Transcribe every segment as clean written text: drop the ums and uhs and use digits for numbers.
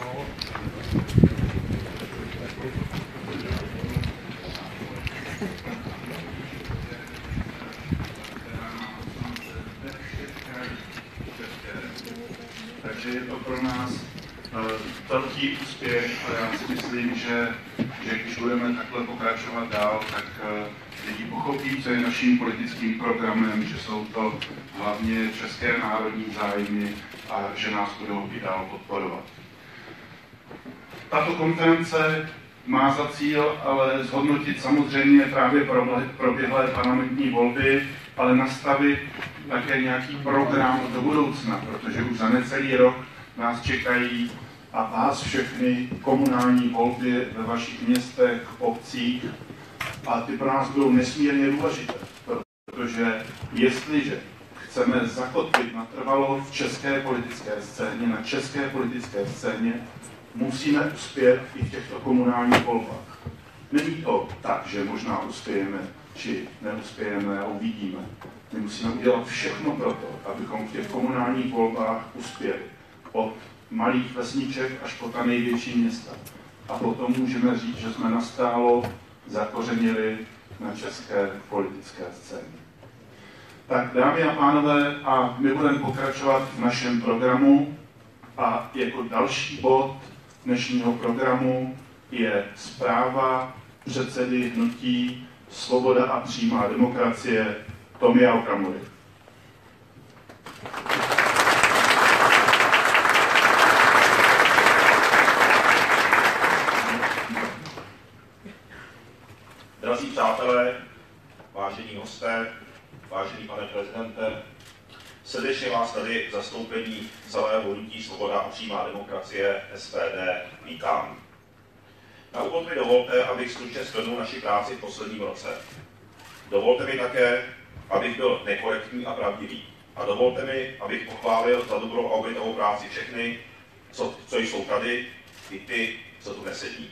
Takže je to pro nás velký úspěch a já si myslím, že když budeme takhle pokračovat dál, tak lidi pochopí, co je naším politickým programem, že jsou to hlavně české národní zájmy a že nás budou i dál podporovat. Tato konference má za cíl ale zhodnotit samozřejmě právě proběhlé parlamentní volby, ale nastavit také nějaký program do budoucna, protože už za necelý rok nás čekají a vás všechny komunální volby ve vašich městech, obcích a ty pro nás budou nesmírně důležité, protože jestliže chceme zakotvit natrvalo v české politické scéně, na české politické scéně, musíme uspět i v těchto komunálních volbách. Není to tak, že možná uspějeme, či neuspějeme a uvidíme. My musíme udělat všechno pro to, abychom v těch komunálních volbách uspěli. Od malých vesniček až po ta největší města. A potom můžeme říct, že jsme nastálo zakořenili na české politické scéně. Tak dámy a pánové, a my budeme pokračovat v našem programu a jako další bod dnešního programu je zpráva předsedy hnutí Svoboda a přímá demokracie Tomia Okamury. Drazí přátelé, vážení hosté, vážený pane prezidente, srdečně vás tady v zastoupení celého hnutí Svoboda a přímá demokracie SPD vítám. Na úvod mi dovolte, abych stručně shrnul naši práci v posledním roce. Dovolte mi také, abych byl nekorektní a pravdivý. A dovolte mi, abych pochválil za dobrou a obětavou práci všechny, co jsou tady, i ty, co tu nesedí.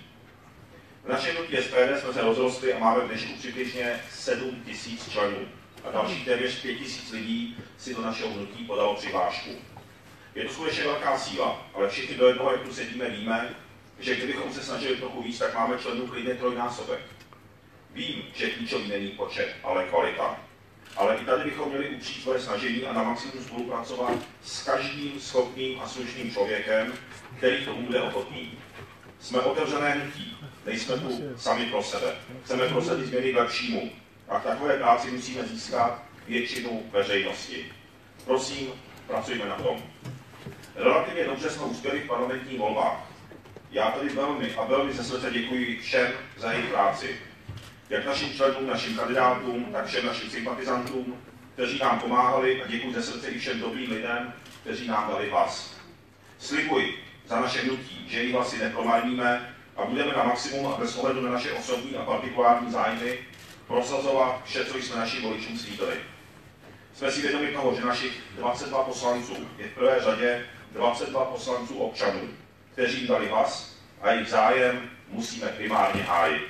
V našem hnutí SPD jsme se rozrostli a máme v dnešku přibližně 7 000 členů. A dalších téměř 5 000 lidí si do našeho hnutí podalo přihlášku. Je to skutečně velká síla, ale všichni do jednoho, jak tu sedíme, víme, že kdybychom se snažili trochu víc, tak máme členů klidně trojnásobek. Vím, že klíčový není počet, ale kvalita. Ale i tady bychom měli upřít svoje snažení a na maximum spolupracovat s každým schopným a slušným člověkem, který tomu bude ochotný. Jsme otevřené hnutí, nejsme tu sami pro sebe. Chceme prosadit změny k lepšímu. A v takové práci musíme získat většinu veřejnosti. Prosím, pracujme na tom. Relativně dobře jsme uspěli v parlamentních volbách. Já tady velmi ze srdce děkuji všem za jejich práci. Jak našim členům, našim kandidátům, tak všem našim sympatizantům, kteří nám pomáhali a děkuji ze srdce i všem dobrým lidem, kteří nám dali hlas. Slibuji za naše hnutí, že jejich hlasy nepromarníme a budeme na maximum a bez ohledu na naše osobní a partikulární zájmy prosazovat vše, co jsme našim voličům slíbili. Jsme si vědomi toho, že našich 22 poslanců je v prvé řadě 22 poslanců občanů, kteří jim dali hlas a jejich zájem musíme primárně hájit.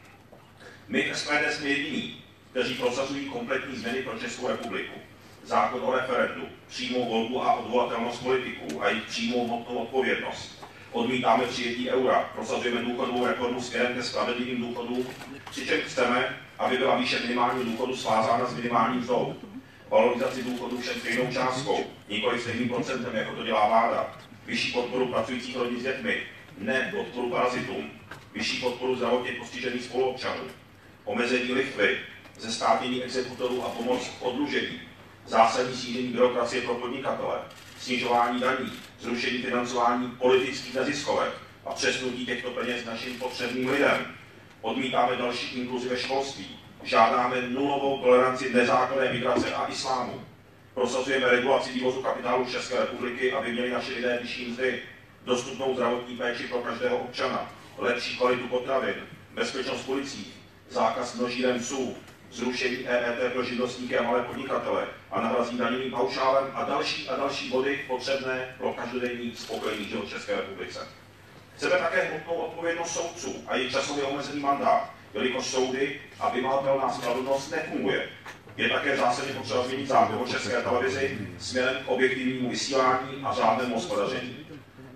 My v SPD jsme jediní, kteří prosazují kompletní změny pro Českou republiku. Zákon o referendu, přímou volbu a odvolatelnost politiků a jejich přímou hmotnou odpovědnost. Odmítáme přijetí eura, prosazujeme důchodovou reformu směrem ke spravedlivým důchodům, přičemž chceme, aby byla výše minimálního důchodu svázána s minimální mzdou. Valorizaci důchodů všem stejnou částkou, nikoli stejným procentem, jako to dělá vláda. Vyšší podporu pracujících rodin s dětmi, ne podporu parazitům. Vyšší podporu zdravotně postižených spoluobčanů. Omezení lichvy, zestátnění exekutorů a pomoc v oddlužení. Zásadní snížení byrokracie pro podnikatele. Snižování daní, zrušení financování politických neziskovek a přesunutí těchto peněz našim potřebným lidem. Odmítáme další inkluzi ve školství. Žádáme nulovou toleranci nezákonné migrace a islámu. Prosazujeme regulaci vývozu kapitálu z České republiky, aby měli naši lidé vyšší mzdy, dostupnou zdravotní péči pro každého občana, lepší kvalitu potravin, bezpečnost policií, zákaz množíren psů, zrušení EET pro živnostníky a malé podnikatele a nahrazení daňovým paušálem a další body potřebné pro každodenní spokojený život v České republice. Chceme také hmotnou odpovědnost soudců a jejich časově omezený mandát, jelikož soudy a vymahatelná spravedlnost nefunguje. Je také zásadně potřeba změnit zákon o České televizi směrem k objektivnímu vysílání a řádnému hospodaření.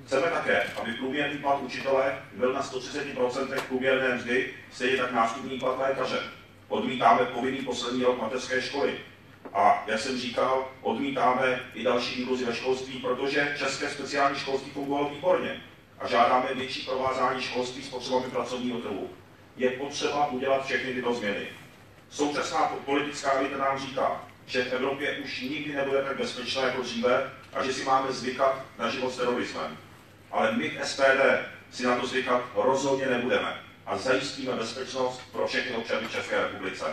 Chceme také, aby průměrný plat učitele byl na 130% průměrné mzdy, stejně tak nástupní plat lékaře. Odmítáme povinný poslední rok mateřské školy. A jak jsem říkal, odmítáme i další inkluzi ve školství, protože české speciální školství fungovalo výborně. A žádáme větší provázání školství s potřebami pracovního trhu. Je potřeba udělat všechny tyto změny. Současná politická elita nám říká, že v Evropě už nikdy nebude tak bezpečné jako dříve a že si máme zvykat na život s terorismem. Ale my v SPD si na to zvykat rozhodně nebudeme a zajistíme bezpečnost pro všechny občany České republice.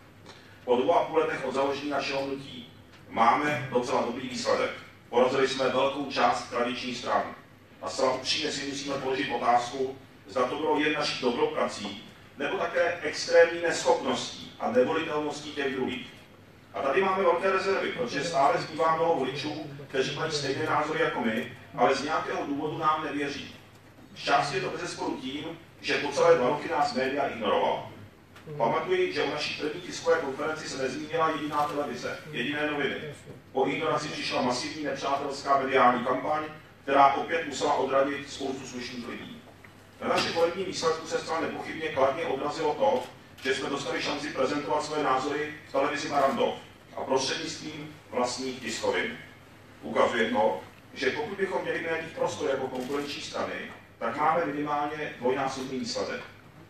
Po 2,5 letech od založení našeho hnutí máme docela dobrý výsledek. Porazili jsme velkou část tradičních stran. A zcela upřímně si musíme položit otázku, zda to bylo jen naší dobroprací, nebo také extrémní neschopností a nevolitelností těch druhých. A tady máme velké rezervy, protože stále zbývá mnoho voličů, kteří mají stejné názory jako my, ale z nějakého důvodu nám nevěří. Zčásti je to bezesporu tím, že po celé 2 roky nás média ignorovala. Pamatuji, že o naší první tiskové konferenci se nezmínila jediná televize, jediné noviny. Po ignoraci přišla masivní nepřátelská mediální kampaň, která opět musela odradit spoustu slušných lidí. Na našem volebním výsledku se zcela nepochybně kladně odrazilo to, že jsme dostali šanci prezentovat své názory v televizi Barrandov a prostřednictvím vlastních tiskovin. Ukazuje to, že pokud bychom měli médiích prostor jako konkurenční strany, tak máme minimálně dvojnásobný výsledek.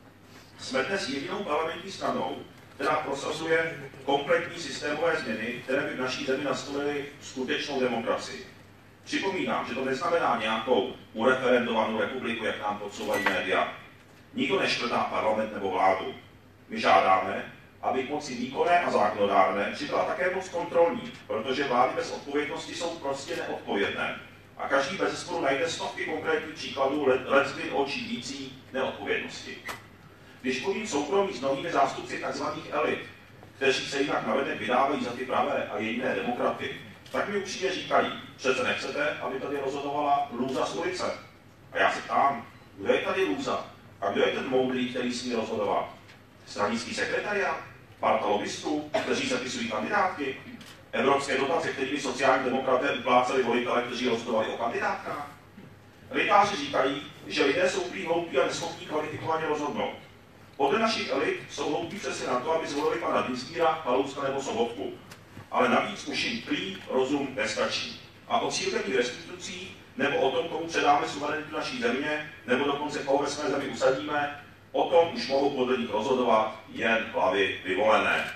Jsme dnes jedinou parlamentní stranou, která prosazuje kompletní systémové změny, které by v naší zemi nastolily skutečnou demokracii. Připomínám, že to neznamená nějakou ureferendovanou republiku, jak nám podsouvají média. Nikdo neškrtá parlament nebo vládu. My žádáme, aby k moci výkonné a zákonodárné přibyla také moc kontrolní, protože vlády bez odpovědnosti jsou prostě neodpovědné. A každý bezesporu najde stovky konkrétních příkladů leckdy očivící neodpovědnosti. Když mluvím soukromí s novými zástupci tzv. Elit, kteří se jinak navenek vydávají za ty pravé a jediné demokraty, tak mi upřímně říkají, přece nechcete, aby tady rozhodovala lůza z ulice. A já se ptám, kdo je tady lůza? A kdo je ten moudrý, který smí rozhodovat? Stranický sekretariát? Parta lobbystů, kteří zapisují kandidátky? Evropské dotace, kterými sociální demokraté upláceli volitele, kteří rozhodovali o kandidátkách? Elitáři říkají, že lidé jsou prý hloupí a neschopní kvalifikovaně rozhodnout. Podle našich elit jsou hloupí přesně na to, aby zvolili pana Dienstbiera, Kalouska nebo Sobotku. Ale navíc už jim prý rozum nestačí. A o církevních restitucí, nebo o tom, komu předáme suverenitu naší země, nebo dokonce koho ve své zemi usadíme, o tom už mohou podle nich rozhodovat jen hlavy vyvolené.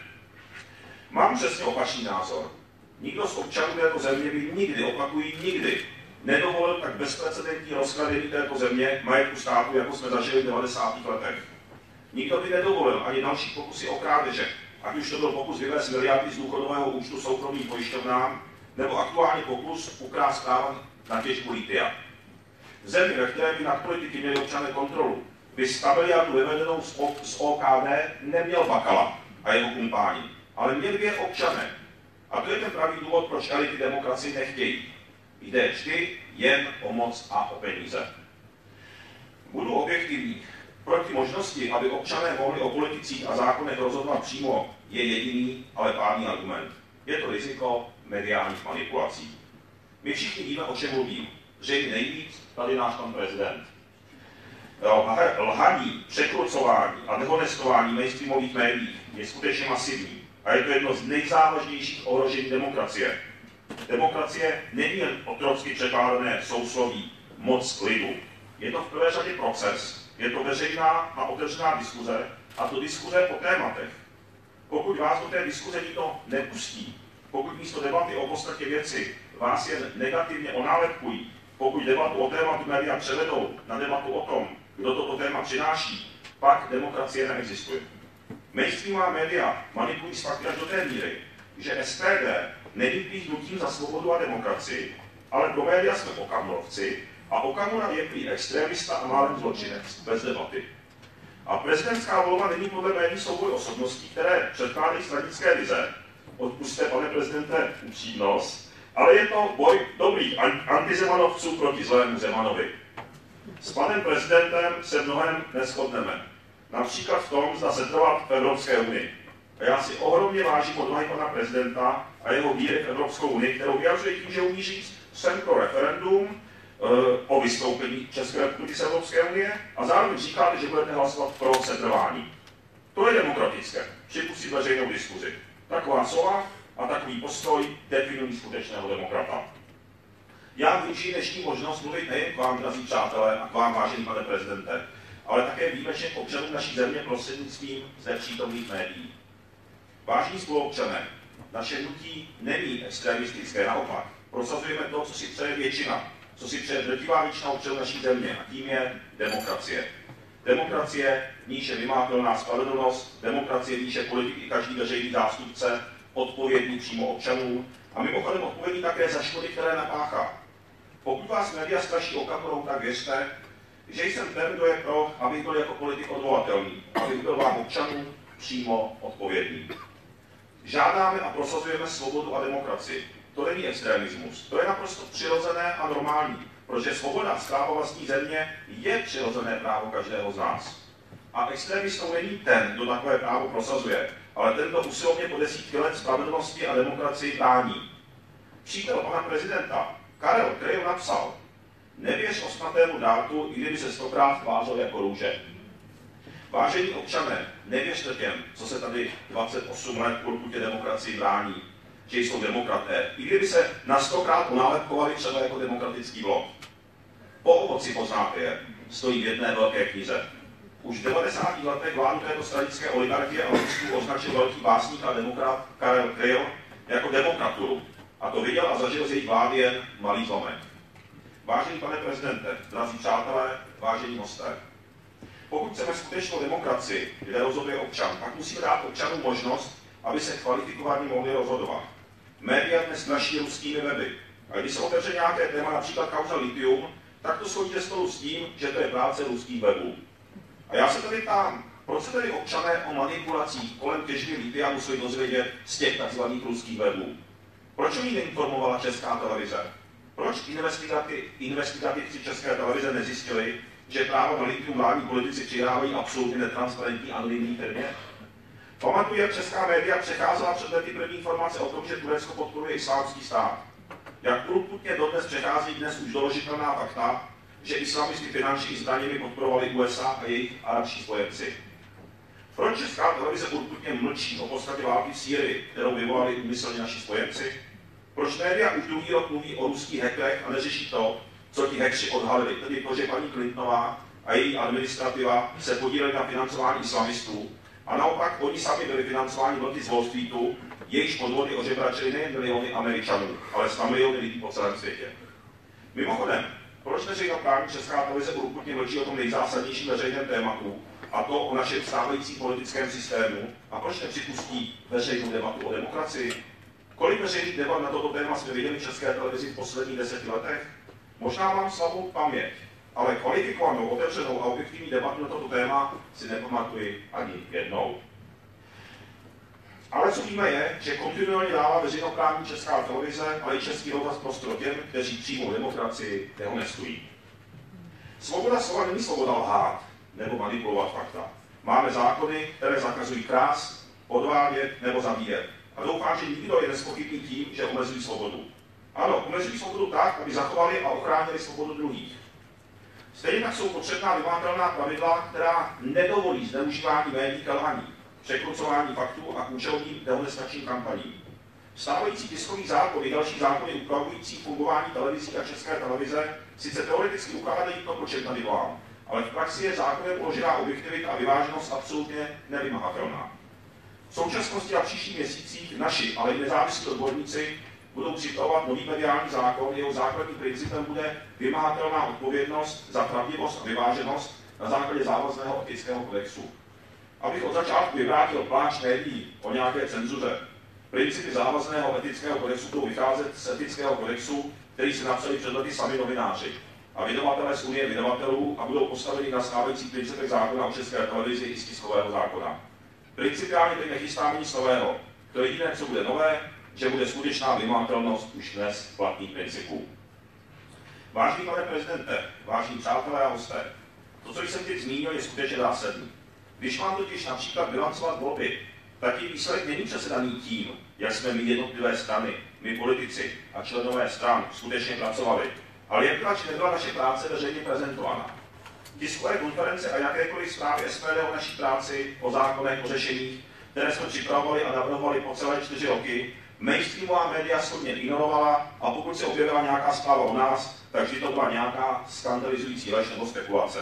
Mám přesně opačný názor. Nikdo z občanů této země by nikdy, opakují nikdy, nedovolil tak bezprecedentní rozkladení této země majetku státu, jako jsme zažili v 90. letech. Nikdo by nedovolil ani další pokusy o krádeže, ať už to byl pokus vyvést miliardy z důchodového účtu soukromým pojišťovnám, nebo aktuální pokus ukrást práva na těžbu litia. V zemi, ve které by nad politiky měli občané kontrolu, by 100 miliardů vyvedenou z OKD neměl Bakala a jeho kumpáni, ale měli by je občané. A to je ten pravý důvod, proč elity demokracii nechtějí. Jde vždy jen o moc a o peníze. Budu objektivní. Proti možnosti, aby občané mohli o politicích a zákonech rozhodovat přímo, je jediný, ale pádný argument. Je to riziko mediálních manipulací. My všichni víme, o čem mluvím. Zřejmě nejvíc tady náš pan prezident. Lhaní, překrucování a dehonestování mainstreamových médií je skutečně masivní a je to jedno z nejzávažnějších ohrožení demokracie. Demokracie není jen otrocky překládané sousloví moc lidu. Je to v prvé řadě proces, je to veřejná a otevřená diskuze, a to diskuze o tématech. Pokud vás do té diskuze nikdo nepustí, pokud místo debaty o podstatě věci vás jen negativně onálepkují, pokud debatu o tématu média převedou na debatu o tom, kdo toto téma přináší, pak demokracie neexistuje. Mainstreamová média manipulují s fakty až do té míry, že SPD není prý hnutím za svobodu a demokracii, ale pro média jsme okamurovci a Okamura je prý extrémista a málem zločinec, bez debaty. A prezidentská volba není podle médií souboj osobností, které předkládají stranické vize, odpusťte, pane prezidente, upřímnost, ale je to boj dobrých antizemanovců proti zlému Zemanovi. S panem prezidentem se mnohem neshodneme. Například v tom, zda setrvat v Evropské unii. A já si ohromně vážím odvahy pana prezidenta a jeho víry v Evropskou unii, kterou vyjadřuje tím, že umí říct, jsem pro referendum o o vystoupení České republiky z Evropské unie a zároveň říkáte, že budete hlasovat pro setrvání. To je demokratické, připustit veřejnou diskuzi. Taková slova a takový postoj definují skutečného demokrata. Já využiji dnešní možnost mluvit nejen k vám, drazí přátelé, a k vám, vážený pane prezidente, ale také výjimečně k občanům naší země prostřednictvím zde přítomných médií. Vážení spoluobčané, naše hnutí není extremistické, naopak. Prosazujeme to, co si přeje většina, co si přeje drtivá většina občanů naší země, a tím je demokracie. Demokracie, v níž je vymahatelná spravedlnost, demokracie, v níž je politik i každý veřejný zástupce odpovědný přímo občanům a mimochodem odpovědný také za škody, které napáchá. Pokud vás média straší Okamurou, tak věřte, že jsem ten, kdo je pro, abych byl jako politik odvolatelný, abych byl vám občanům přímo odpovědný. Žádáme a prosazujeme svobodu a demokracii. To není extremismus, to je naprosto přirozené a normální, protože svoboda správa vlastní země je přirozené právo každého z nás. A extremistou není ten, kdo takové právo prosazuje, ale ten, kdo usilovně po desítky let spravedlnosti a demokracii brání. Přítel pana prezidenta Karel Kryl napsal: nevěř ostnatému dártu, i kdyby se 100krát tvářil jako růže. Vážení občané, nevěřte těm, co se tady 28 let urputě demokracii brání, že jsou demokraté, i kdyby se na 100krát onálepkovali třeba jako demokratický blok. Po ovoci poznáte je, stojí v jedné velké knize. Už v 90. letech vládu této stranické oligarchie a lobistů označil velký básník a demokrat Karel Kryl jako demokraturu. A to viděl a zažil z jejich vlády jen malý zlomek. Vážený pane prezidente, drazí přátelé, vážení hosté, pokud chceme skutečnou demokracii, kde rozhoduje občan, pak musíme dát občanům možnost, aby se kvalifikovaně mohli rozhodovat. Média dnes straší ruskými weby. A když se otevře nějaké téma, například kauza lithium, tak to schodí ze stolu s tím, že to je práce ruských webů. A já se tady ptám, proč se tedy občané o manipulacích kolem těžby lithia museli dozvědět z těch tzv. Ruských webů? Proč o ní neinformovala Česká televize? Proč investigativci České televize nezjistili, že právo na lithium vládní politici přihrávají absolutně netransparentní anonymní firmě? Pamatuju, jak česká média přecházela před lety první informace o tom, že Turecko podporuje Islámský stát. Jak urputně dodnes přechází dnes už doložitelná fakta, že islamisty finančními zbraněmi podporovali USA a jejich arabští spojenci. Proč Česká televize urputně mlčí o podstatě války v Sýrii, kterou vyvolali úmyslně naši spojenci? Proč média už druhý rok mluví o ruských hackerech a neřeší to, co ti hackři odhalili, tedy to, že paní Clintonová a její administrativa se podíleli na financování islamistů a naopak oni sami byli financováni vlky z Wall Streetu, jejichž podvody ožebračili nejen miliony Američanů, ale 100 miliony lidí po celém světě. Mimochodem, proč veřejnoprávní Česká televize urputně mlčí o tom nejzásadnějším veřejném tématu, a to o našem stávajícím politickém systému, a proč nepřipustí veřejnou debatu o demokracii? Kolik veřejných debat na toto téma jsme viděli v České televizi v posledních 10 letech? Možná mám slabou paměť, ale kvalifikovanou, otevřenou a objektivní debatu na toto téma si nepamatuji ani jednou. Ale co víme je, že kontinuálně dává veřejnoprávní Česká televize, ale i Český rozhlas prostor těm, kteří přímou demokracii dehonestují. Svoboda slova není svoboda lhát nebo manipulovat fakta. Máme zákony, které zakazují krást, podvádět nebo zabíjet. A doufám, že nikdo je nezpochybní tím, že omezují svobodu. Ano, omezují svobodu tak, aby zachovali a ochránili svobodu druhých. Stejně tak jsou potřebná vymahatelná pravidla, která nedovolí zneužívání médií k lhaní, překrucování faktů a k účelovým dehonestačním kampaním. Stávající tiskový zákon i další zákony upravující fungování televizí a České televize sice teoreticky ukládají to, proč je tady volám, ale v praxi je zákonem uložená objektivita a vyváženost absolutně nevymahatelná. V současnosti a příštích měsících naši, ale i nezávislí odborníci budou připravovat nový mediální zákon, jeho základním principem bude vymahatelná odpovědnost za pravdivost a vyváženost na základě závazného etického kodexu. Abych od začátku vyvrátil pláč médií o nějaké cenzuře, principy závazného etického kodexu budou vycházet z etického kodexu, který si napsali před lety sami novináři a vydavatelé z Unie vydavatelů a budou postaveni na stávajících principech zákona o České televizi i z tiskového zákona. Principiálně teď nechystáme nic nového. To jediné, co bude nové, že bude skutečná vymahatelnost už dnes platných principů. Vážený pane prezidente, vážení přátelé a hosté, to, co jsem teď zmínil, je skutečně zásadní. Když mám totiž například bilancovat volby, tak jejich výsledek není přece daný tím, jak jsme my jednotlivé strany, my politici a členové stran skutečně pracovali, Ale jak byla či nebyla naše práce veřejně prezentována? Tiskové konference a jakékoliv zprávy SPD o naší práci, o zákonech, o řešeních, které jsme připravovali a navrhovali po celé 4 roky, mainstreamová média shodně ignorovala a pokud se objevila nějaká zpráva o nás, tak vždy to byla nějaká skandalizující lež nebo spekulace.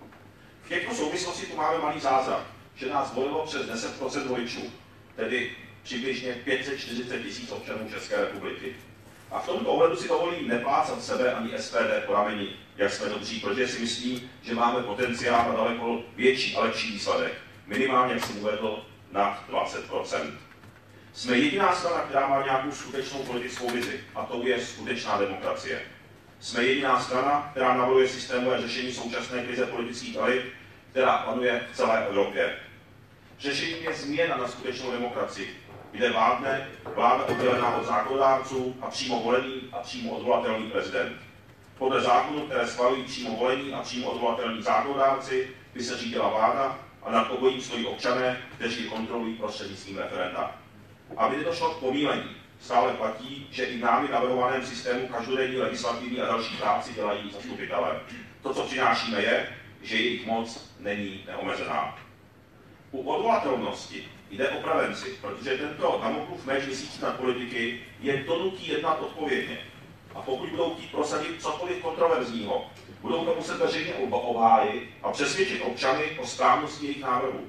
V těchto souvislostí tu máme malý zázrak, že nás volilo přes 10% voličů, tedy přibližně 540 000 občanů České republiky. A v tomto ohledu si dovolím neplácat sebe ani SPD po rameni, jak jsme dobří, protože si myslím, že máme potenciál na daleko větší a lepší výsledek. Minimálně, jak jsem uvedl, nad 20%. Jsme jediná strana, která má nějakou skutečnou politickou vizi, a to je skutečná demokracie. Jsme jediná strana, která navrhuje systémové řešení současné krize politických elit, která panuje v celé Evropě. Řešením je změna na skutečnou demokracii, kde vládne vláda oddělená od zákonodárců a přímo volený a přímo odvolatelný prezident. Podle zákonů, které schvalují přímo volení a přímo odvolatelní zákonodárci, by se řídila vláda a nad obojím stojí občané, kteří ji kontrolují prostřednictvím referenda. Aby nedošlo k pomílení, stále platí, že i v námi navrhovaném systému každodenní legislativní a další práci dělají zastupitelé. To, co přinášíme, je, že jejich moc není neomezená. U odvolatelnosti jde o prevenci, protože tento Damoklův meč visící nad politiky je to nutí jednat odpovědně. A pokud budou chtít prosadit cokoliv kontroverzního, budou to muset veřejně obhájit a přesvědčit občany o správnosti jejich návrhů.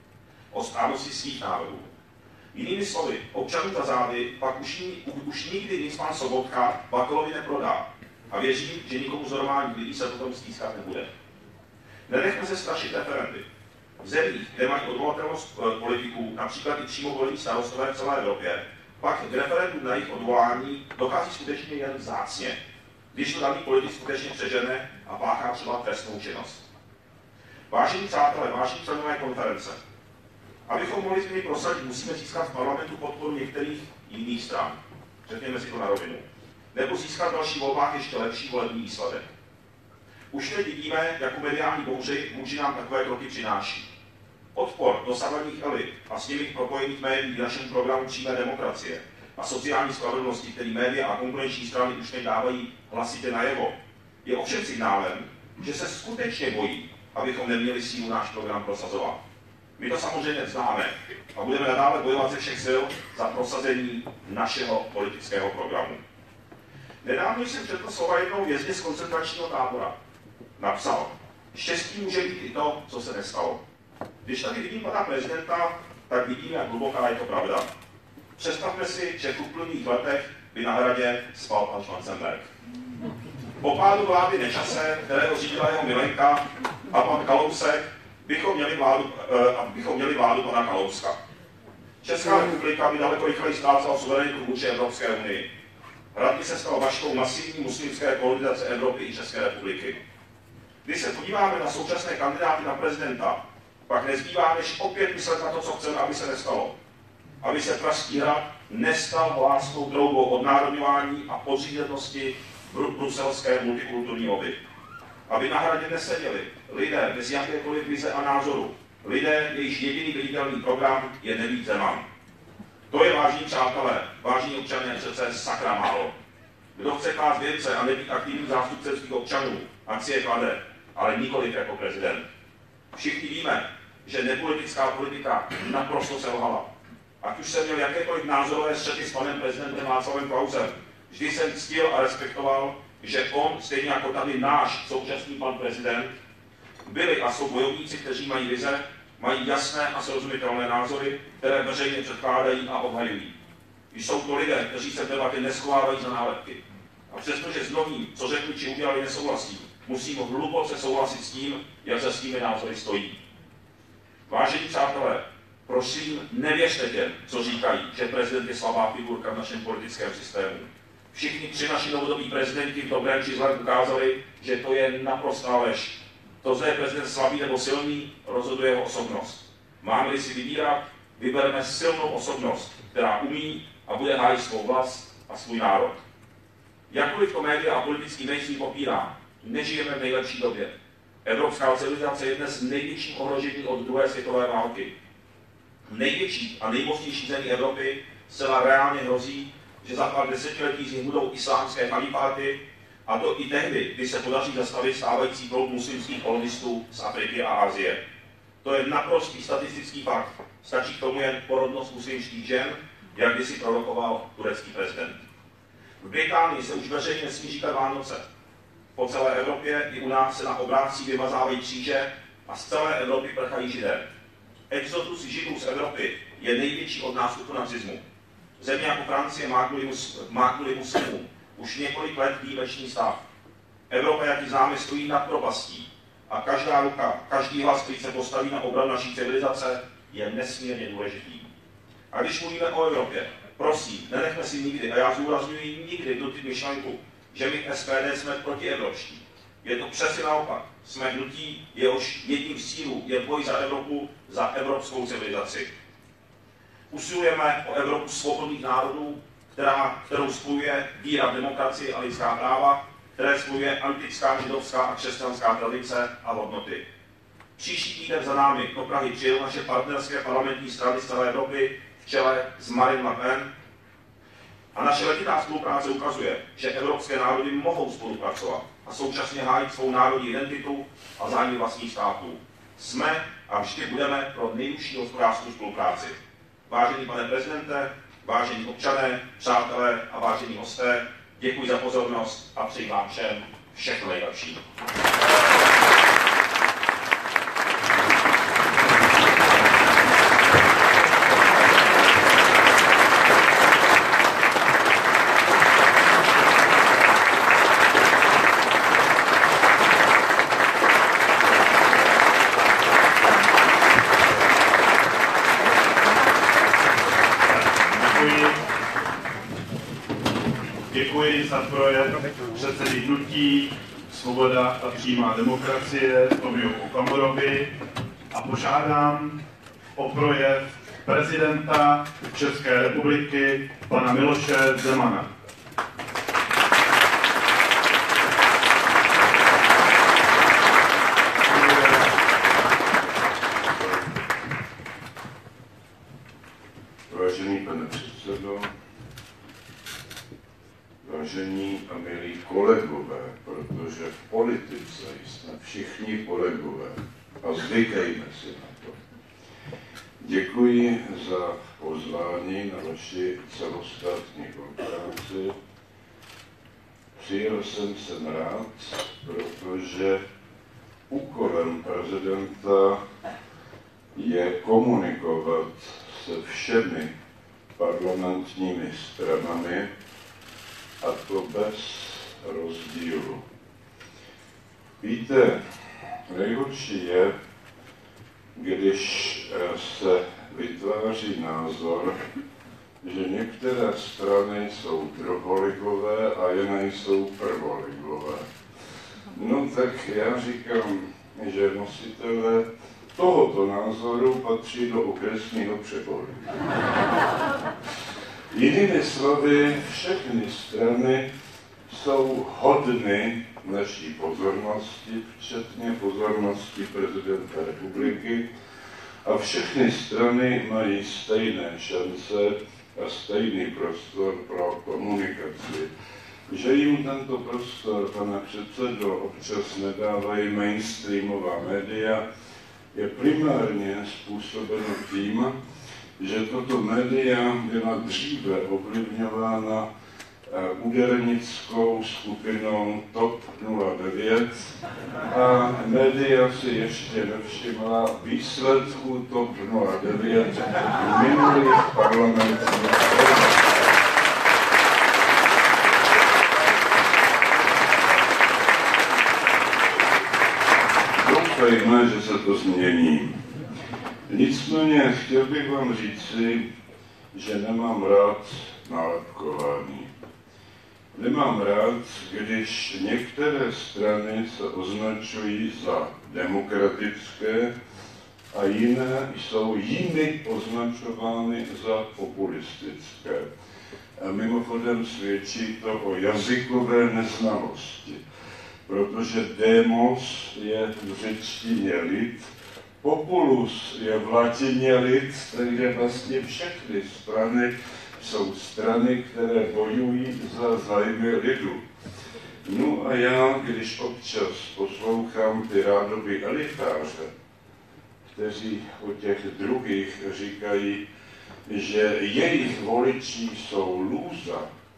O správnosti svých návrhů. Jinými slovy, občanům za zády pak už nikdy nic pan Sobotka Bakalovi neprodá. A věřím, že nikomu z normálních lidí se potom stýskat nebude. Nenechme se strašit referendy. V zemích, kde mají odvolatelnost politiků, například i přímo volení starostové v celé Evropě, pak k referendu na jejich odvolání dochází skutečně jen vzácně, když to daný politik skutečně přežene a páchá třeba trestnou činnost. Vážení přátelé, vážení členové konference, abychom mohli změny prosadit, musíme získat v parlamentu podporu některých jiných stran, řekněme si to na rovinu, nebo získat v dalších volbách ještě lepší volební výsledek. Už teď vidíme, jakou mediální bouři vůči nám takové kroky přináší. Odpor dosavadních elit a s nimi propojených médií našemu programu přímé demokracie a sociální spravedlnosti, který média a konkurenční strany už teď dávají hlasitě najevo, je ovšem signálem, že se skutečně bojí, abychom neměli sílu náš program prosazovat. My to samozřejmě známe a budeme nadále bojovat ze všech sil za prosazení našeho politického programu. Nedávno jsem četl slova jednoho vězně z koncentračního tábora. Napsal, štěstí může být i to, co se nestalo. Když tady vidím pana prezidenta, tak vidím, jak hluboká je to pravda. Představme si, že v uplynulých letech by na Hradě spal pan Schwarzenberg. Po pádu vlády Nečase, kterého řídila jeho milenka, a pan Kalousek, bychom měli vládu pana Kalouska. Česká republika by daleko rychleji ztrácela suverenitu vůči Evropské unii. Hrad by se stal vaškou masivní muslimské kolonizace Evropy i České republiky. Když se podíváme na současné kandidáty na prezidenta, pak nezbývá, než opět myslet na to, co chceme, aby se nestalo. Aby se Pražský hrad nestal hlásnou droubou odnárodňování a podřízenosti bruselské multikulturní lobby. Aby na Hradě neseděli lidé bez jakékoliv vize a názoru. Lidé, jejichž jediný viditelný program je nebýt Zeman. To je, vážení přátelé, vážení občané, přece sakra málo. Kdo chce klást věnce a nebýt aktivním zástupcem svých občanů, ať si je klade, ale nikoliv jako prezident. Všichni víme, že nepolitická politika naprosto selhala. Ať už jsem měl jakékoliv názorové střety s panem prezidentem Václavem Klausem, vždy jsem ctil a respektoval, že on, stejně jako tady náš současný pan prezident, byli a jsou bojovníci, kteří mají vize, mají jasné a srozumitelné názory, které veřejně předkládají a obhajují. Jsou to lidé, kteří se v debatě neschovávají za nálepky. A přestože s novým, co řekli či udělali, nesouhlasí, musím hluboce souhlasit s tím, jak se svými názory stojí. Vážení přátelé, prosím, nevěřte těm, co říkají, že prezident je slabá figurka v našem politickém systému. Všichni 3 naši novodobí prezidenti v dobrém či zlém ukázali, že to je naprostá lež. To, zda je prezident slabý nebo silný, rozhoduje jeho osobnost. Máme-li si vybírat, vybereme silnou osobnost, která umí a bude hájit svou vlast a svůj národ. Jakkoliv to média a politický mainstream popírá, nežijeme v nejlepší době. Evropská civilizace je dnes největším ohrožením od druhé světové války. Největší a nejmocnější zemí Evropy zcela reálně hrozí, že za pár desetiletí z nich budou islámské chalifáty A to i tehdy, kdy se podaří zastavit stávající proud muslimských kolonistů z Afriky a Asie. To je naprostý statistický fakt. Stačí k tomu jen porodnost muslimských žen, jak kdysi prorokoval turecký prezident. V Británii se už veřejně nesmí říkat Vánoce. Po celé Evropě i u nás se na obrázcích vymazávají kříže a z celé Evropy prchají Židé. Exodus Židů z Evropy je největší od nástupu nacismu. Země jako Francie má kvůli muslimům už několik let výjimečný stav. Evropa, jak ji známe, stojí nad propastí a každá ruka, každý hlas, který se postaví na obranu naší civilizace, je nesmírně důležitý. A když mluvíme o Evropě, prosím, nenechme si nikdy, a já zdůrazňuji nikdy vnutit myšlenku, že my v SPD jsme protievropští. Je to přesně naopak. Jsme hnutí, jehož jedním z cílů je boj za Evropu, za evropskou civilizaci. Usilujeme o Evropu svobodných národů, kterou spojuje víra v demokracii a lidská práva, které spojuje antická, židovská a křesťanská tradice a hodnoty. Příští týden za námi do Prahy přijel naše partnerské parlamentní strany z celé Evropy v čele s Marine Le Pen. A naše letitá spolupráce ukazuje, že evropské národy mohou spolupracovat a současně hájit svou národní identitu a zájmy vlastních států. Jsme a vždy budeme pro nejúžší hospodářskou spolupráci. Vážený pane prezidente, vážení občané, přátelé a vážení hosté, děkuji za pozornost a přeji vám všem všechno nejlepší. Děkuji za projev předsedy hnutí Svoboda a přímá demokracie Tomio Okamurovi a požádám o projev prezidenta České republiky pana Miloše Zemana. Vážený pane předsedo, vážení a milí kolegové, protože v politice jsme všichni kolegové a zvykejme si na to. Děkuji za pozvání na vaši celostátní konferenci. Přijel jsem sem rád, protože úkolem prezidenta je komunikovat se všemi parlamentními stranami, a to bez rozdílu. Víte, nejhorší je, když se vytváří názor, že některé strany jsou druholigové a jiné jsou prvoligové. No tak já říkám, že nositelé tohoto názoru patří do okresního přeboru. Jinými slovy, všechny strany jsou hodny naší pozornosti, včetně pozornosti prezidenta republiky, a všechny strany mají stejné šance a stejný prostor pro komunikaci. Že jim tento prostor, pane předsedo, občas nedávají mainstreamová média, je primárně způsobeno tím, že toto média byla dříve ovlivňována údernickou skupinou TOP 09 a média si ještě nevšimla výsledků TOP 09 v minulých parlamentních volbách. Doufejme, že se to změní. Nicméně chtěl bych vám říci, že nemám rád nálepkování. Nemám rád, když některé strany se označují za demokratické a jiné jsou jimi označovány za populistické. A mimochodem svědčí to o jazykové neznalosti, protože demos je v řečtině lid, populus je v latině lid, takže vlastně všechny strany jsou strany, které bojují za zájmy lidu. No a já, když občas poslouchám ty rádoby elitáře, kteří o těch druhých říkají, že jejich voliči jsou lůza,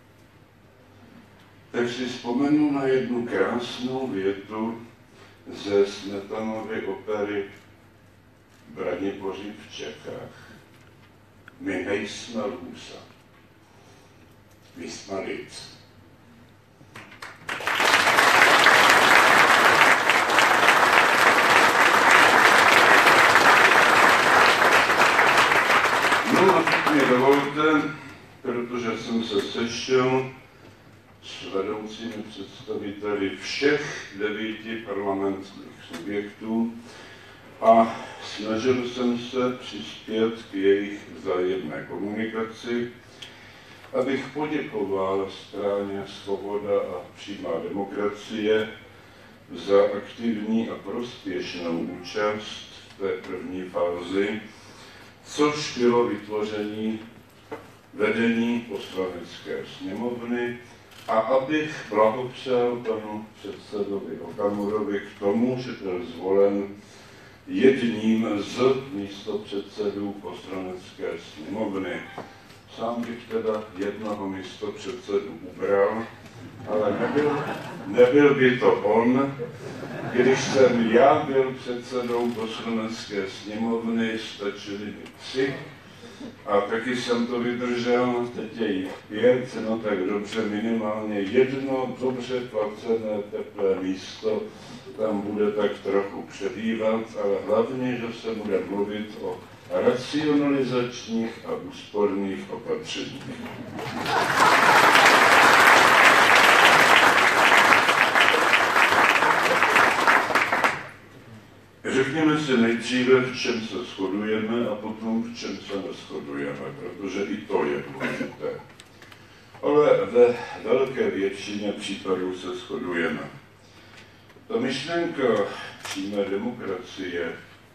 tak si vzpomenu na jednu krásnou větu ze Smetanovy opery Braniboři v Čechách. My nejsme lůza, my jsme lid. No a teď mi dovolte, protože jsem se sešel s vedoucími představiteli všech 9 parlamentních subjektů a snažil jsem se přispět k jejich vzájemné komunikaci, abych poděkoval straně Svoboda a přímá demokracie za aktivní a prospěšnou účast v té první fázi, což bylo vytvoření vedení Poslanecké sněmovny a abych blahopřál panu předsedovi Okamurovi k tomu, že byl zvolen jedním z místopředsedů Poslanecké sněmovny. Sám bych teda jednoho místopředsedu ubral, ale nebyl by to on. Když jsem já byl předsedou Poslanecké sněmovny, stačili mi 3 a taky jsem to vydržel, teď je jich 5, no tak dobře, minimálně jedno dobře placené teplé místo tam bude tak trochu přebývat, ale hlavně, že se bude mluvit o racionalizačních a úsporných opatřeních. Řekněme si nejdříve, v čem se shodujeme a potom v čem se neshodujeme, protože i to je důležité. Ale ve velké většině případů se shodujeme. Ta myšlenka přímé demokracie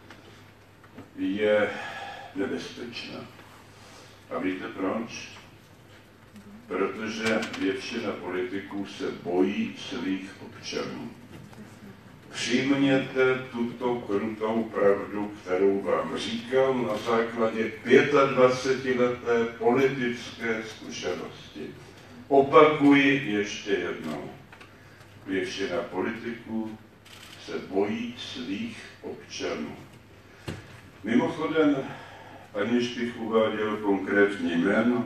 je nebezpečná. A víte proč? Protože většina politiků se bojí svých občanů. Přijměte tuto krutou pravdu, kterou vám říkám na základě 25leté politické zkušenosti. Opakuji ještě jednou. Většina politiků se bojí svých občanů. Mimochodem, aniž bych uváděl konkrétní jméno,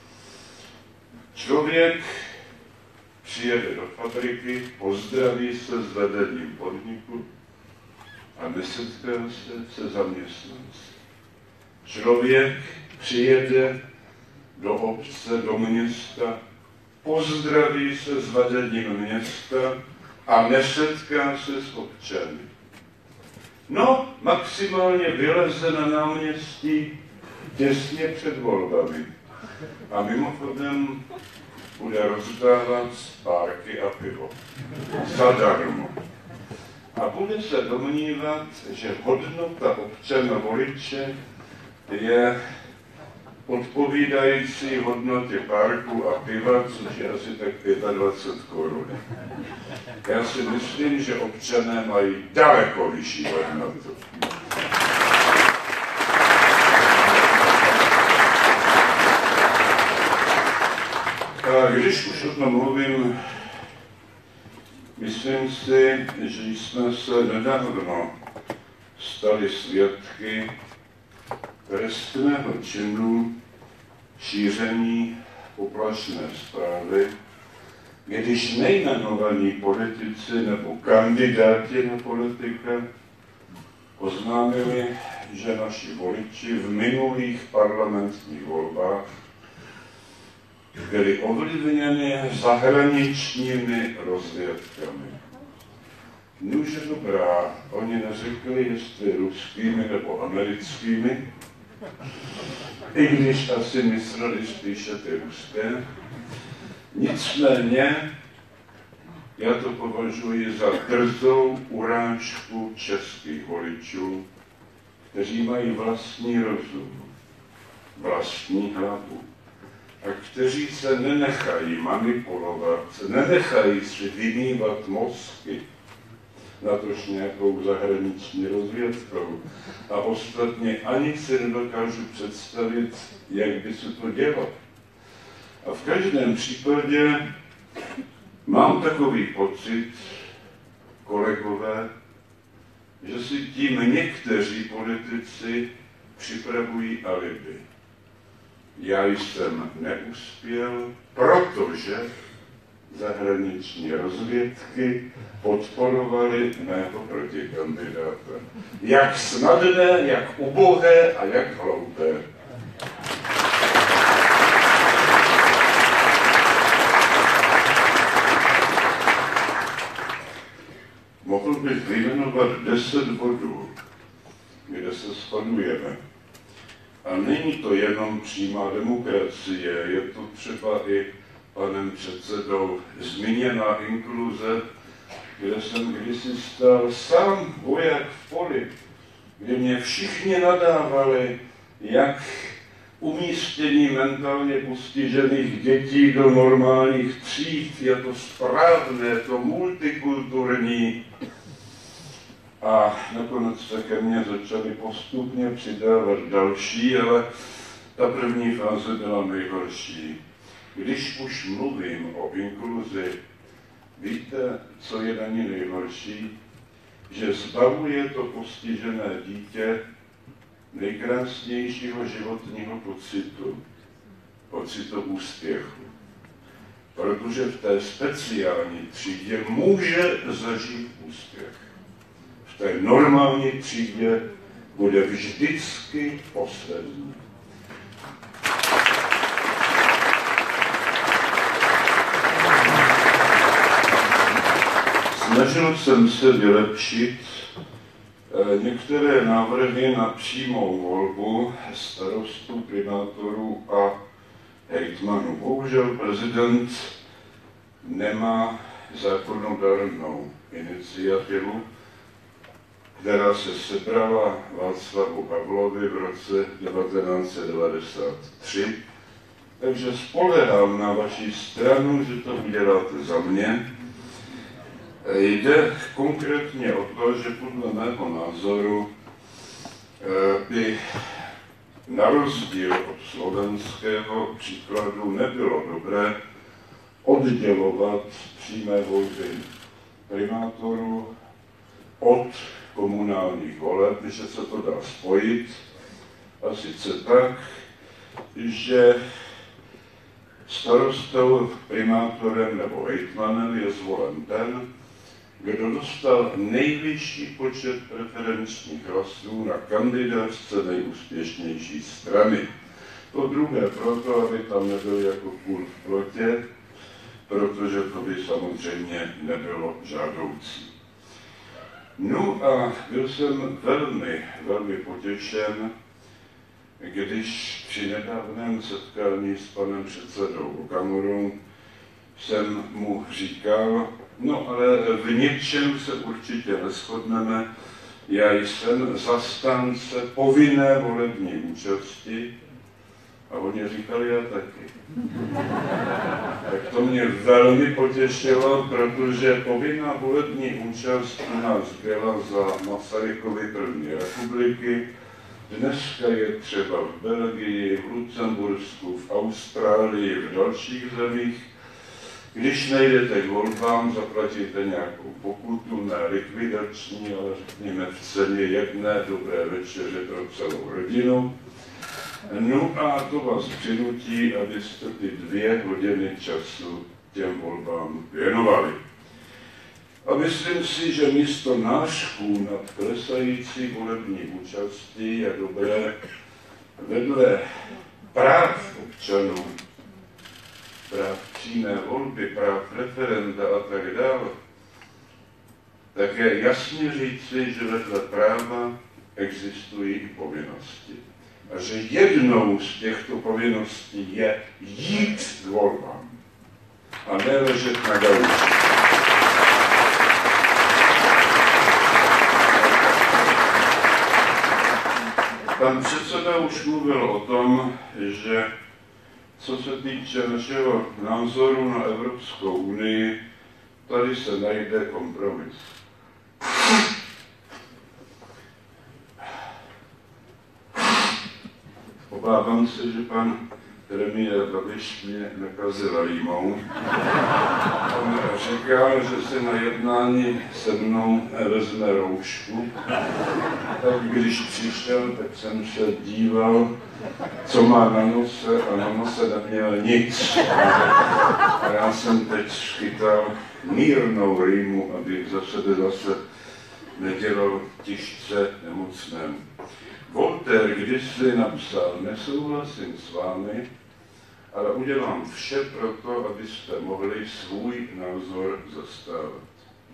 člověk přijede do fabriky, pozdraví se s vedením podniku a nesetká se zaměstnanci. Člověk přijede do obce, do města, pozdraví se s vedením města a nesetká se s občany. No, maximálně vyleze na náměstí těsně před volbami. A mimochodem bude rozdávat spárky a pivo. Zadarmo. A bude se domnívat, že hodnota občana voliče je odpovídající hodnotě párku a piva, což je asi tak 25 korun. Já si myslím, že občané mají daleko vyšší hodnotu. A když už o tom mluvím, myslím si, že jsme se nedávno stali svědky trestného činu šíření poplašné zprávy, když nejmenovaní politici nebo kandidáti na politika oznámili, že naši voliči v minulých parlamentních volbách byly ovlivněny zahraničními rozvědkami. Nuže dobrá, oni neřekli, jestli ruskými nebo americkými, i když asi mysleli spíše ty ruské. Nicméně, já to považuji za drzou urážku českých voličů, kteří mají vlastní rozum, vlastní hlavu, a kteří se nenechají manipulovat, nenechají si vymývat mozky, natož nějakou zahraniční rozvědkou. A ostatně ani si nedokážu představit, jak by se to dělo. A v každém případě mám takový pocit, kolegové, že si tím někteří politici připravují alibi. Já jsem neuspěl, protože zahraniční rozvědky podporovaly mého protikandidáta. Jak snadné, jak ubohé a jak hloupé. Mohl bych vyjmenovat 10 bodů, kde se shodujeme. A není to jenom přímá demokracie, je to třeba i panem předsedou zmíněná inkluze, kde jsem kdysi stál sám voják v poli, kde mě všichni nadávali, jak umístění mentálně postižených dětí do normálních tříd je to správné, to multikulturní. A nakonec se ke mně začaly postupně přidávat další, ale ta první fáze byla nejhorší. Když už mluvím o inkluzi, víte, co je na ní nejhorší? Že zbavuje to postižené dítě nejkrásnějšího životního pocitu úspěchu. Protože v té speciální třídě může zažít úspěch. V té normální třídě bude vždycky poslední. Snažil jsem se vylepšit některé návrhy na přímou volbu starostů, primátorů a hejtmanů. Bohužel prezident nemá zákonodárnou iniciativu, která se sebrala Václavu Havlovi v roce 1993. Takže spolehám na vaši stranu, že to uděláte za mě. Jde konkrétně o to, že podle mého názoru by na rozdíl od slovenského příkladu nebylo dobré oddělovat přímé volby primátorů od komunálních voleb, že se to dá spojit. A sice tak, že starostou, primátorem nebo hejtmanem je zvolen ten, kdo dostal nejvyšší počet preferenčních hlasů na kandidátce nejúspěšnější strany. To druhé proto, aby tam nebyl jako kůl v plotě, protože to by samozřejmě nebylo žádoucí. No a byl jsem velmi potěšen, když při nedávném setkání s panem předsedou Okamurou jsem mu říkal, no ale v něčem se určitě neshodneme, já jsem zastánce povinné volební účasti a oni říkali, já taky. Tak to mě velmi potěšilo, protože povinná volební účast u nás byla za Masarykovy první republiky. Dneska je třeba v Belgii, v Lucembursku, v Austrálii, v dalších zemích. Když nejdete k volbám, zaplatíte nějakou pokutu, ne likvidační, ale řekněme v ceně jedné dobré večeře pro celou rodinu. No a to vás přinutí, abyste ty 2 hodiny času těm volbám věnovali. A myslím si, že místo nářků nad klesající volební účastí je dobré vedle práv občanů, práv přímé volby, práv referenda a tak dále, také jasně říci, že vedle práva existují i povinnosti. A že jednou z těchto povinností je jít k volbám a ne ležet na gauči. Pan předseda už mluvil o tom, že co se týče našeho názoru na Evropskou unii, tady se najde kompromis. Obávám se, že pan premiér Babiš mě nakazil rýmou. On říkal, že se na jednání se mnou vezme roušku. Tak když přišel, tak jsem se díval, co má na nose, a na nose neměl nic. A já jsem teď schytal mírnou rýmu, abych zase nedělal těžce nemocnému. Voltaire kdysi napsal: nesouhlasím s vámi, ale udělám vše pro to, abyste mohli svůj názor zastávat.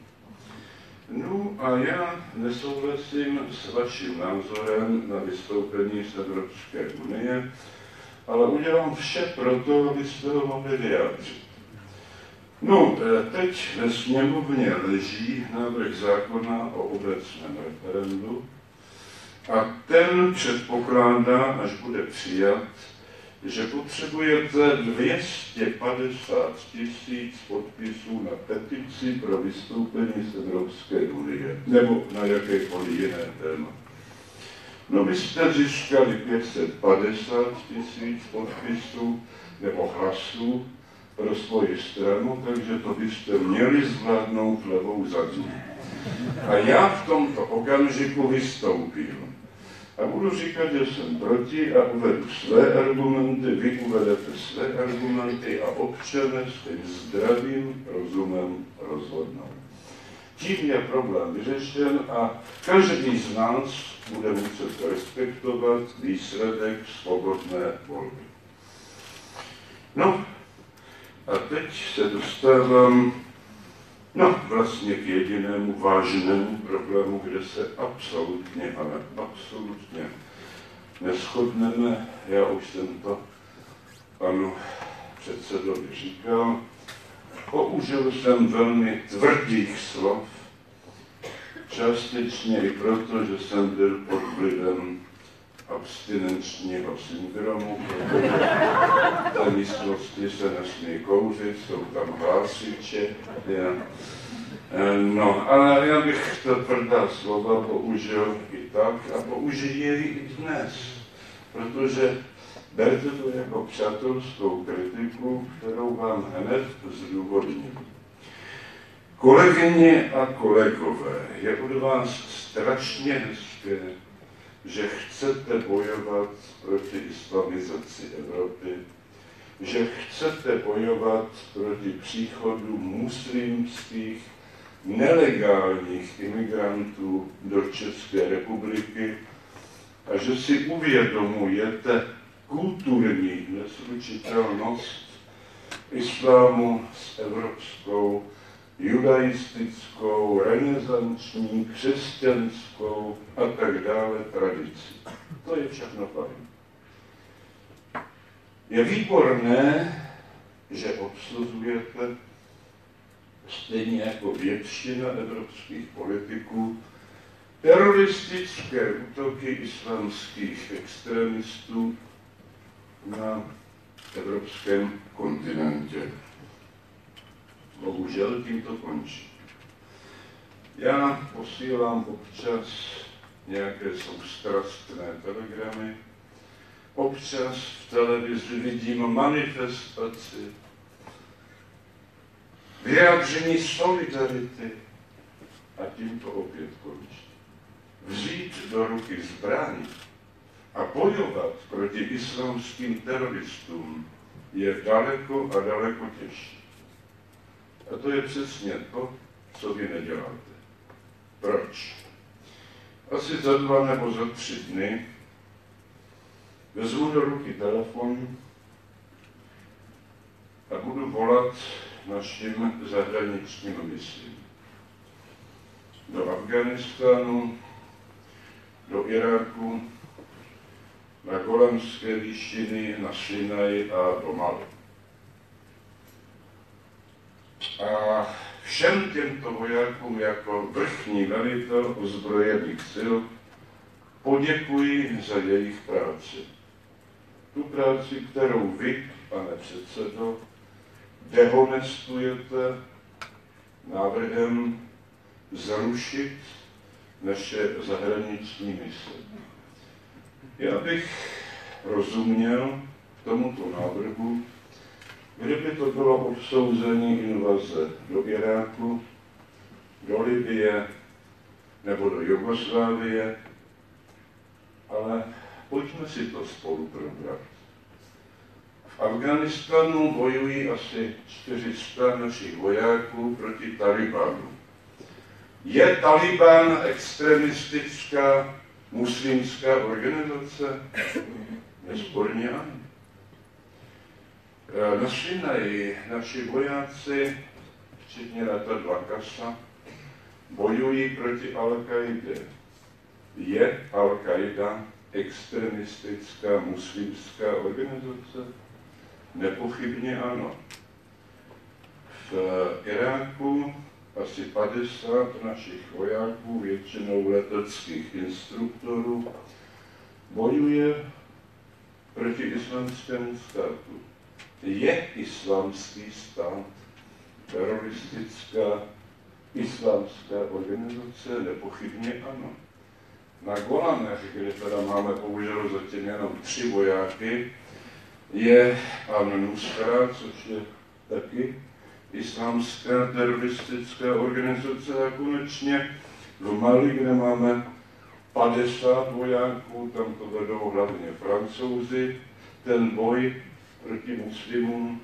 No a já nesouhlasím s vaším názorem na vystoupení z Evropské unie, ale udělám vše pro to, abyste ho mohli vyjádřit. No, teď ve sněmovně leží návrh zákona o obecném referendu a ten předpokládá, až bude přijat, že potřebujete 250 000 podpisů na petici pro vystoupení z Evropské unie, nebo na jakékoliv jiné téma. No, vy jste získali 550 000 podpisů nebo hlasů pro svoji stranu, takže to byste měli zvládnout levou zadní. A já v tomto okamžiku vystoupím. A budu říkat, že jsem proti a uvedu své argumenty, vy uvedete své argumenty a občané s tím zdravým rozumem rozhodnou. Tím je problém vyřešen a každý z nás bude muset respektovat výsledek svobodné volby. No a teď se dostávám vlastně k jedinému vážnému problému, kde se absolutně neshodneme. Já už jsem to panu předsedovi říkal. Použil jsem velmi tvrdých slov, částečně i proto, že jsem byl pod vlivem abstinenčního syndromu, protože v té místnosti se nesmí kouřit, jsou tam hlásiče. No, ale já bych ta tvrdá slova použil i tak a použiji je i dnes, protože berte to jako přátelskou kritiku, kterou vám hned zdůvodním. Kolegyně a kolegové, je od vás strašně hezké, že chcete bojovat proti islamizaci Evropy, že chcete bojovat proti příchodu muslimských nelegálních imigrantů do České republiky a že si uvědomujete kulturní neslučitelnost islámu s evropskou, judaistickou, renesanční, křesťanskou a tak dále tradicí. To je všechno fajn. Je výborné, že odsuzujete, stejně jako většina evropských politiků, teroristické útoky islámských extremistů na evropském kontinentě. Bohužel tím to končí. Já posílám občas nějaké soustrastné telegramy, občas v televizi vidím manifestaci, vyjádření solidarity a tím to opět končí. Vzít do ruky zbraň a bojovat proti islámským teroristům je daleko a daleko těžší. A to je přesně to, co vy neděláte. Proč? Asi za 2 nebo za 3 dny vezmu do ruky telefon a budu volat našim zahraničním misím. Do Afghánistánu, do Iráku, na Golanské výšiny, na Sinaj a do Mali. A všem těmto vojákům jako vrchní velitel ozbrojených sil poděkuji za jejich práci. Tu práci, kterou vy pane předsedo, dehonestujete návrhem zrušit naše zahraniční mise. Já bych rozuměl tomuto návrhu, kdyby to bylo odsouzení invaze do Iráku, do Libye nebo do Jugoslávie, ale pojďme si to spolu probrat. V Afghánistánu bojují asi 400 našich vojáků proti Talibanu. Je Taliban extremistická muslimská organizace? Nesporně ano. Na Sinaji naši vojáci, včetně letadla Kasa, bojují proti Al-Kaidě. Je Al-Kaida extremistická muslimská organizace? Nepochybně ano. V Iráku asi 50 našich vojáků, většinou leteckých instruktorů, bojuje proti islámskému státu. Je islámský stát teroristická islámská organizace? Nepochybně ano. Na Golanech, kde teda máme bohužel zatím jenom 3 vojáky, je An-Nusra, což je taky islámská teroristická organizace, a konečně v Mali, kde máme 50 vojáků, tam to vedou hlavně Francouzi, ten boj proti muslimům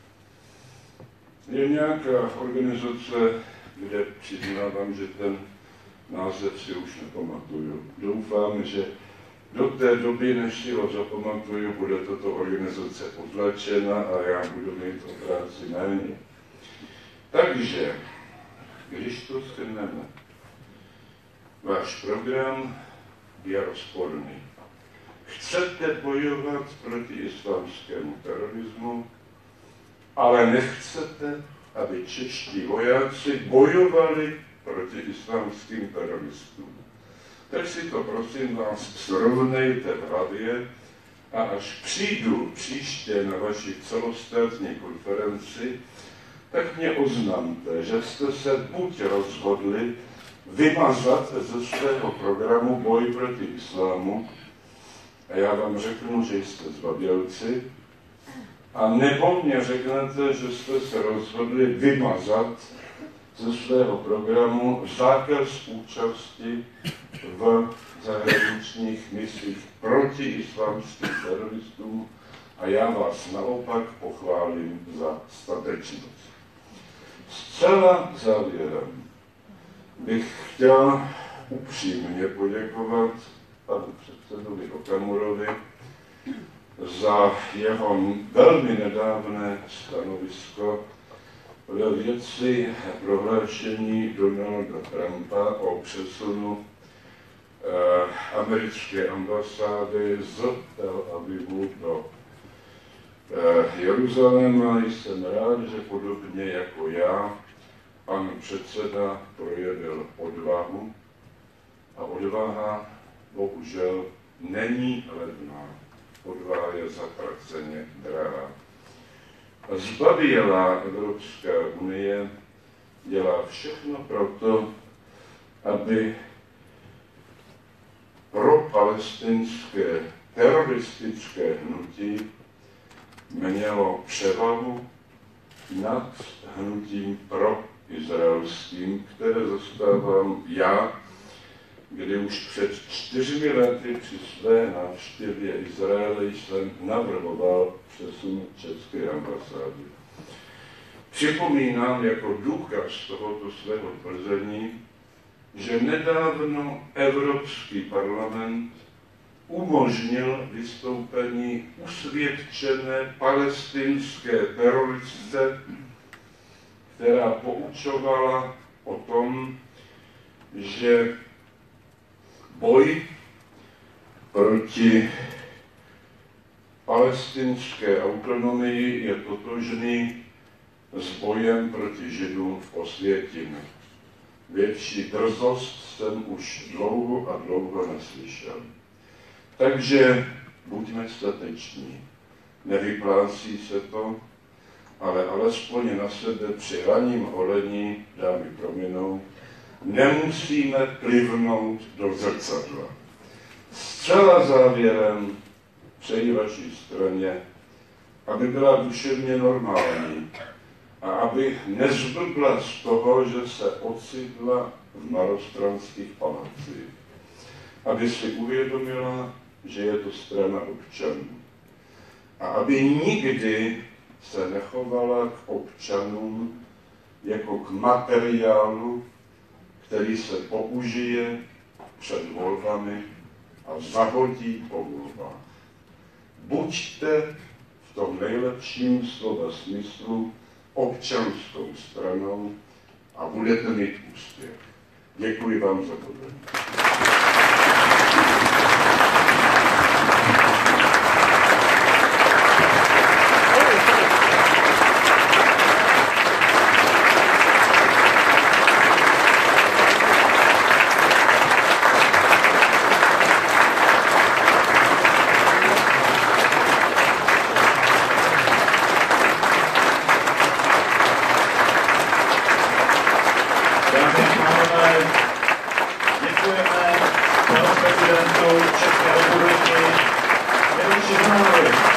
je nějaká organizace, kde přiznávám, že ten název si už nepamatuju. Doufám, že do té doby, než si ho zapamatuju, bude tato organizace potlačena a já budu mít o práci méně. Takže, když to shrneme, váš program je rozporný. Chcete bojovat proti islámskému terorismu, ale nechcete, aby čeští vojáci bojovali proti islámským teroristům. Tak si to prosím vás srovnejte v hlavě a až přijdu příště na vaši celostátní konferenci, tak mě oznamte, že jste se buď rozhodli vymazat ze svého programu boj proti islámu, a já vám řeknu, že jste zbabělci, a nebo mě řeknete, že jste se rozhodli vymazat ze svého programu zákaz účasti v zahraničních misích proti islámským teroristům a já vás naopak pochválím za statečnost. Zcela závěrem bych chtěl upřímně poděkovat panu předsedovi Okamurovi za jeho velmi nedávné stanovisko ve věci prohlášení Donalda Trumpa o přesunu americké ambasády z Tel Avivu do Jeruzaléma. Jsem rád, že podobně jako já, pan předseda projevil odvahu a odvaha bohužel není levná. Odvaha je zatraceně drahá. Zbabělá Evropská unie dělá všechno proto, aby pro palestinské teroristické hnutí mělo převahu nad hnutím pro izraelským, které zastávám já, kdy už před 4 lety při své návštěvě Izraele jsem navrhoval přesun české ambasády. Připomínám jako důkaz tohoto svého tvrzení, že nedávno Evropský parlament umožnil vystoupení usvědčené palestinské teroristce, která poučovala o tom, že boj proti palestinské autonomii je totožný s bojem proti Židům v Osvětimi. Větší drzost jsem už dlouho a dlouho neslyšel. Takže buďme stateční. nevyplácí se to, ale alespoň na sebe při ranním holení, dámy prominou, nemusíme plivnout do zrcadla. Zcela závěrem přeji vaší straně, aby byla duševně normální a aby nezblbla z toho, že se ocitla v Malostranských palácích. Aby si uvědomila, že je to strana občanů. A aby nikdy se nechovala k občanům jako k materiálu, který se použije před volbami a zahodí po volbách. Buďte v tom nejlepším slova smyslu občanskou stranou a budete mít úspěch. Děkuji vám za pozornost. Děkujeme panu prezidentu České republiky Miloši Zemanovi.